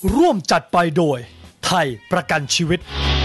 ร่วมจัดไปโดยไทยประกันชีวิต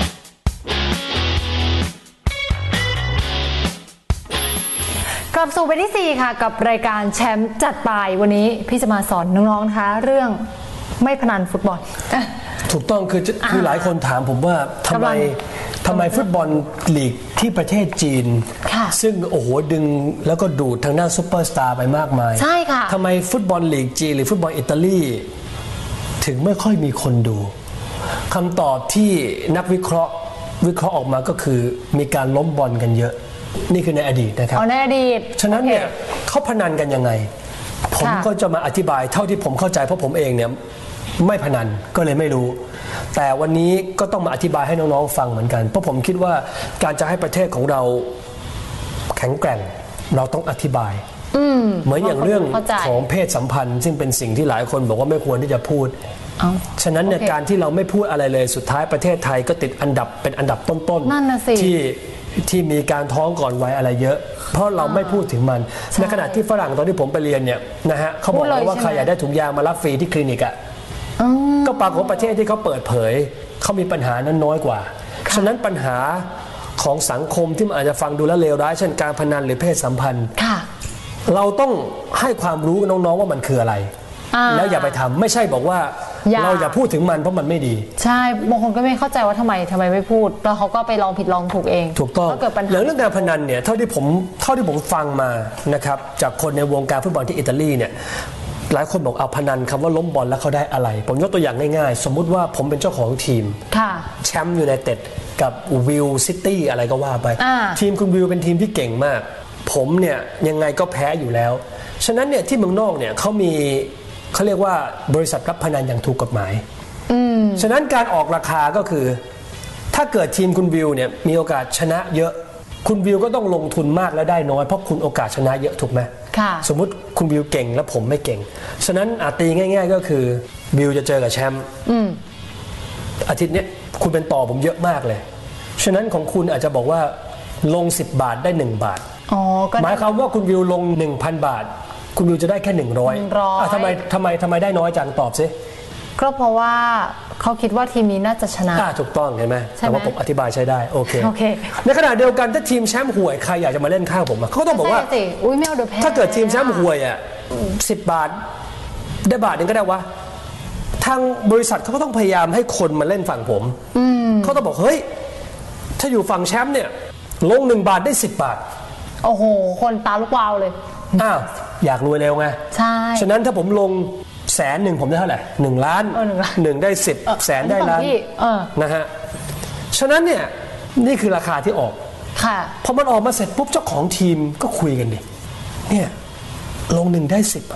กลับสู่วันที่ 4 ค่ะกับรายการแชมป์จัดไปวันนี้พี่จะมาสอนน้องๆนะคะเรื่องไม่พนันฟุตบอลถูกต้องคือหลายคนถามผมว่าทำไมฟุตบอลลีกที่ประเทศจีนซึ่งโอ้โหดึงแล้วก็ดูดทางด้านซุปเปอร์สตาร์ไปมากมายใช่ค่ะทำไมฟุตบอลลีกจีนหรือฟุตบอลอิตาลีถึงไม่ค่อยมีคนดูคำตอบที่นักวิเคราะห์ออกมาก็คือมีการล้มบอลกันเยอะนี่คือในอดีตนะครับในอดีตฉะนั้นเนี่ยเขาพนันกันยังไงผมก็จะมาอธิบายเท่าที่ผมเข้าใจเพราะผมเองเนี่ยไม่พนันก็เลยไม่รู้แต่วันนี้ก็ต้องมาอธิบายให้น้องๆฟังเหมือนกันเพราะผมคิดว่าการจะให้ประเทศของเราแข็งแกร่งเราต้องอธิบายเหมือนอย่างเรื่องของเพศสัมพันธ์ซึ่งเป็นสิ่งที่หลายคนบอกว่าไม่ควรที่จะพูดฉะนั้นเนี่ยการที่เราไม่พูดอะไรเลยสุดท้ายประเทศไทยก็ติดอันดับเป็นอันดับต้นๆที่มีการท้องก่อนวัยอะไรเยอะเพราะเราไม่พูดถึงมันในขณะที่ฝรั่งตอนที่ผมไปเรียนเนี่ยนะฮะเขาบอกว่าใครอยากได้ถุงยางมารับฟรีที่คลินิกอ่ะก็ปรากฏประเทศที่เขาเปิดเผยเขามีปัญหานั้นน้อยกว่าฉะนั้นปัญหาของสังคมที่มันอาจจะฟังดูแล้วเลวร้ายเช่นการพนันหรือเพศสัมพันธ์เราต้องให้ความรู้น้องๆว่ามันคืออะไรแล้วอย่าไปทำไม่ใช่บอกว่าเราอย่าพูดถึงมันเพราะมันไม่ดีใช่บางคนก็ไม่เข้าใจว่าทำไมไม่พูดแล้วเขาก็ไปลองผิดลองถูกเองถูกต้องเรื่องการพนันเนี่ยเท่าที่ผมฟังมานะครับจากคนในวงการฟุตบอลที่อิตาลีเนี่ยหลายคนบอกเอาพนันคำว่าล้มบอลแล้วเขาได้อะไรผมยกตัวอย่างง่ายๆสมมุติว่าผมเป็นเจ้าของทีมแชมป์ยูไนเต็ดกับวิลซิตี้อะไรก็ว่าไปทีมคุณวิลเป็นทีมที่เก่งมากผมเนี่ยยังไงก็แพ้อยู่แล้วฉะนั้นเนี่ยที่เมืองนอกเนี่ยเขาเรียกว่าบริษัทรับพนันอย่างถูกกฎหมายฉะนั้นการออกราคาก็คือถ้าเกิดทีมคุณวิลเนี่ยมีโอกาสชนะเยอะคุณวิลก็ต้องลงทุนมากและได้น้อยเพราะคุณโอกาสชนะเยอะถูกไหมสมมุติคุณวิลเก่งและผมไม่เก่งฉะนั้นตีง่ายๆก็คือวิลจะเจอกับแชมป์อาทิตย์นี้คุณเป็นต่อผมเยอะมากเลยฉะนั้นของคุณอาจจะบอกว่าลง10 บาทได้1 บาทหมายความว่าคุณวิลลง 1,000 บาทคุณวิวจะได้แค่100ทำไมได้น้อยจังตอบซิก็เพราะว่าเขาคิดว่าทีมนี้น่าจะชนะถูกต้องเห็นไหมแต่ว่าผมอธิบายใช้ได้โอเคในขณะเดียวกันถ้าทีมแชมป์ห่วยใครอยากจะมาเล่นข้างผมเขาต้องบอกว่าถ้าเกิดทีมแชมป์ห่วย10 บาทได้1 บาทก็ได้วะทางบริษัทเขาก็ต้องพยายามให้คนมาเล่นฝั่งผมเขาต้องบอกเฮ้ยถ้าอยู่ฝั่งแชมป์เนี่ยลง1 บาทได้10 บาทโอ้โหคนตาลูกวาวเลยอยากรวยเร็วไงใช่ฉะนั้นถ้าผมลง100,000ผมได้เท่าไหร่1 ล้าน1ได้10 แสนได้ล้านนะฮะฉะนั้นเนี่ยนี่คือราคาที่ออกพอมันออกมาเสร็จปุ๊บเจ้าของทีมก็คุยกันดิเนี่ยลง1ได้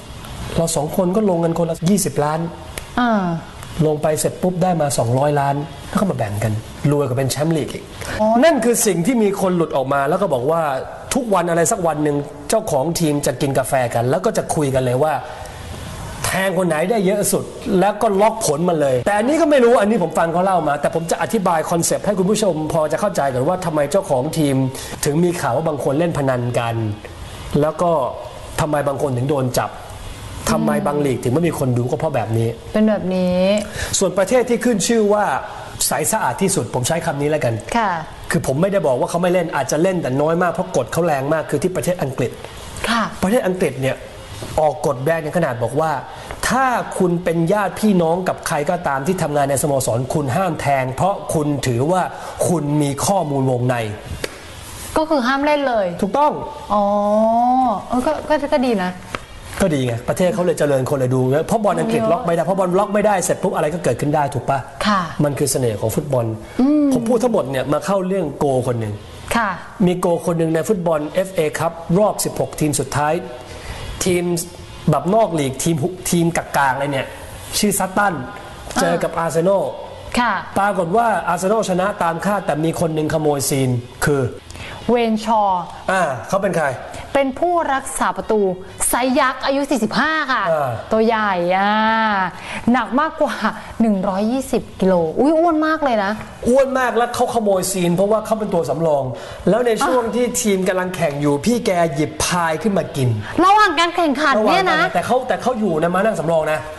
10เรา2คนก็ลงกันคนละ20 ล้านลงไปเสร็จปุ๊บได้มา200 ล้านแล้วก็มาแบ่งกันรวยกว่าเป็นแชมป์ลีกอีกนั่นคือสิ่งที่มีคนหลุดออกมาแล้วก็บอกว่าทุกวันอะไรสักวันหนึ่งเจ้าของทีมจะกินกาแฟกันแล้วก็จะคุยกันเลยว่าแทงคนไหนได้เยอะสุดแล้วก็ล็อกผลมันเลยแต่อันนี้ก็ไม่รู้อันนี้ผมฟังเขาเล่ามาแต่ผมจะอธิบายคอนเซปต์ให้คุณผู้ชมพอจะเข้าใจกันว่าทำไมเจ้าของทีมถึงมีข่าวว่าบางคนเล่นพนันกันแล้วก็ทำไมบางคนถึงโดนจับทำไมบางลีกถึงไม่มีคนดูก็เพราะแบบนี้เป็นแบบนี้ส่วนประเทศที่ขึ้นชื่อว่าใสสะอาดที่สุดผมใช้คำนี้แล้วกันคือผมไม่ได้บอกว่าเขาไม่เล่นอาจจะเล่นแต่น้อยมากเพราะกฎเขาแรงมากคือที่ประเทศอังกฤษประเทศอังกฤษเนี่ยออกกฎแบนในขนาดบอกว่าถ้าคุณเป็นญาติพี่น้องกับใครก็ตามที่ทำงานในสโมสรคุณห้ามแทงเพราะคุณถือว่าคุณมีข้อมูลวงในก็คือห้ามเล่นเลยถูกต้องก็ดีนะก็ดีไงประเทศเขาเลยเจริญคนเลยดูเพราะบอลอังกฤษล็อกไม่ได้เพราะบอลล็อกไม่ได้เสร็จปุ๊บอะไรก็เกิดขึ้นได้ถูกปะมันคือเสน่ห์ของฟุตบอลผมพูดทั้งหมดเนี่ยมาเข้าเรื่องโกคนหนึ่งมีโกคนหนึ่งในฟุตบอล FA ครับรอบ16 ทีมสุดท้ายทีมแบบนอกลีกทีมกลางๆเลยเนี่ยชื่อซัตตันเจอกับอาร์เซนอลปรากฏว่าอาร์เซนอลชนะตามคาดแต่มีคนหนึ่งขโมยซีนคือเวนชอร์เขาเป็นใครเป็นผู้รักษาประตูไซยักษ์อายุ45ค่ะตัวใหญ่หนักมากกว่า120 กิโลอ้วนมากเลยนะอ้วนมากแล้วเขาขโมยซีนเพราะว่าเขาเป็นตัวสำรองแล้วในช่วงที่ทีมกำลังแข่งอยู่พี่แกหยิบพายขึ้นมากินระหว่างการแข่งขันเนี่ยนะแต่เขาอยู่นะมานั่งสำรองนะ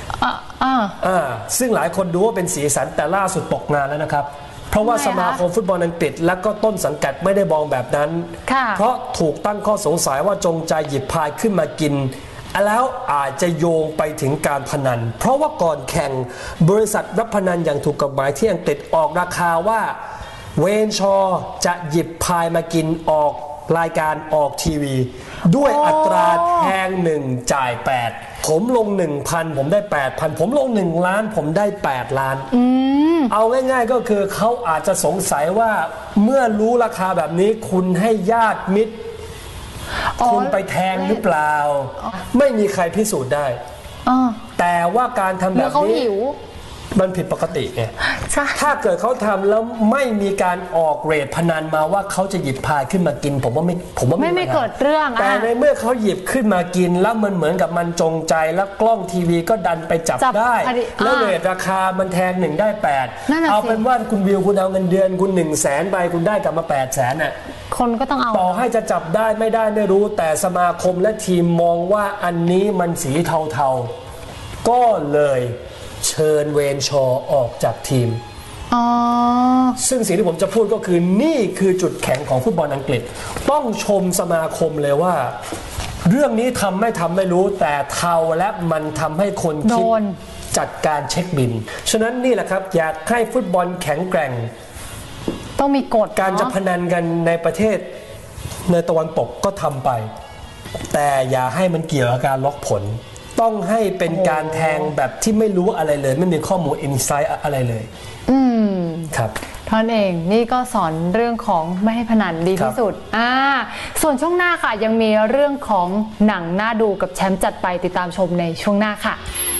ซึ่งหลายคนดูว่าเป็นสีสันแต่ล่าสุดตกงานแล้วนะครับเพราะว่าสมาคมฟุตบอลอังกฤษและก็ต้นสังกัดไม่ได้มองแบบนั้นเพราะถูกตั้งข้อสงสัยว่าจงใจหยิบพายขึ้นมากินแล้วอาจจะโยงไปถึงการพนันเพราะว่าก่อนแข่งบริษัทรับพนันอย่างถูกกฎหมายที่อังกฤษออกราคาว่าเวนชอร์จะหยิบพายมากินออกรายการออกทีวีด้วยอัตราแทง1จ่าย8ผมลง 1,000 ผมได้ 8,000 ผมลง1ล้านผมได้8ล้านเอาง่ายๆก็คือเขาอาจจะสงสัยว่าเมื่อรู้ราคาแบบนี้คุณให้ญาติมิตรคุณไปแทงหรือเปล่าไม่มีใครพิสูจน์ได้แต่ว่าการทำแบบนี้มันผิดปกติไงถ้าเกิดเขาทำแล้วไม่มีการออกเรทพนันมาว่าเขาจะหยิบพายขึ้นมากินผมว่าไม่เกิดเรื่องแต่ในเมื่อเขาหยิบขึ้นมากินแล้วมันเหมือนกับมันจงใจแล้วกล้องทีวีก็ดันไปจับได้แล้วเรทราคามันแทง1ได้8เอาเป็นว่าคุณวิวคุณเอาเงินเดือนคุณ100,000ไปคุณได้กลับมา800,000น่ะคนก็ต้องเอาต่อให้จะจับได้ไม่ได้ไม่รู้แต่สมาคมและทีมมองว่าอันนี้มันสีเทาๆก็เลยเชิญเวนชอร์ออกจากทีมซึ่งสิ่งที่ผมจะพูดก็คือนี่คือจุดแข็งของฟุตบอลอังกฤษต้องชมสมาคมเลยว่าเรื่องนี้ทำไม่รู้แต่เทาและมันทำให้คนคิดจัดการเช็คบินฉะนั้นนี่แหละครับอยากให้ฟุตบอลแข็งแกร่งต้องมีกฎการจะพนันกันในประเทศในตะวันตกก็ทำไปแต่อย่าให้มันเกี่ยวกับการล็อกผลต้องให้เป็นการแทงแบบที่ไม่รู้อะไรเลยไม่มีข้อมูลอินไซต์อะไรเลยครับท่านเองนี่ก็สอนเรื่องของไม่ให้พนันดีที่สุดส่วนช่วงหน้าค่ะยังมีเรื่องของหนังน่าดูกับแชมป์จัดไปติดตามชมในช่วงหน้าค่ะ